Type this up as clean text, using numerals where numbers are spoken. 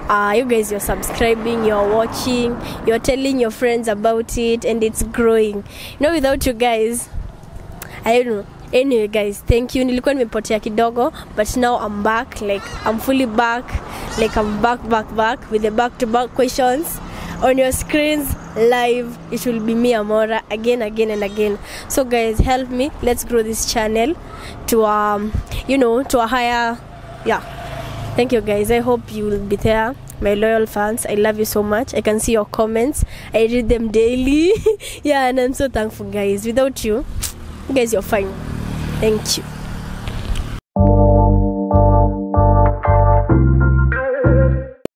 You guys, you're subscribing, you're watching, you're telling your friends about it, and it's growing. Without you guys, I don't know. Anyway guys, thank you. Nilikuwa nimepotea kidogo, but now I'm back. Like I'm fully back. Like I'm back with the back-to-back questions on your screens live. It will be me, Amora, again and again. So guys, help me. Let's grow this channel to to a higher. Yeah. Thank you guys. I hope you will be there. My loyal fans, I love you so much. I can see your comments. I read them daily. Yeah, and I'm so thankful guys. Without you guys, you're fine. Thank you.